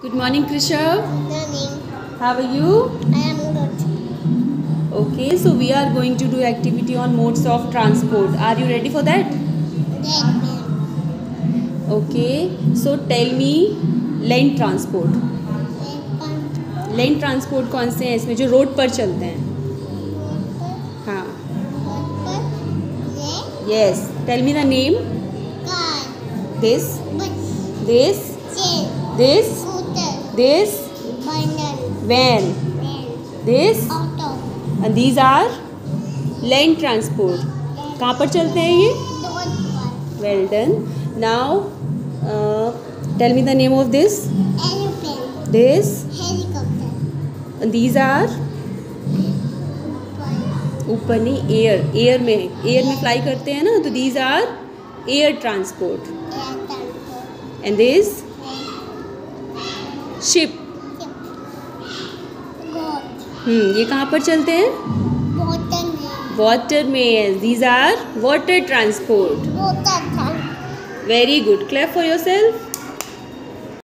Good morning, Krishav. Good morning. How are you? I am good. Okay, so we are going to do activity on modes of transport. Are you ready for that? Red man. Okay, so tell me land transport. Red pant. Land transport कौन से हैं इसमें जो road पर चलते हैं? हाँ. Red. Yes. Tell me the name. Car. This. Bus. This. Chair. This. Scooter. This. Bundle. Van. Van. This. Auto. And these are land transport. कहाँ पर चलते हैं ये? Road पर. Well done. Now, tell me the name of this. Aeroplane. This. Helicopter. And these are ऊपर नहीं, air में fly करते हैं ना, तो these are air transport. Air transport. And this ship. Boat. ये कहाँ पर चलते हैं? Water में. वाटर में. These are water transport. Water tank. Very good. Clap for yourself.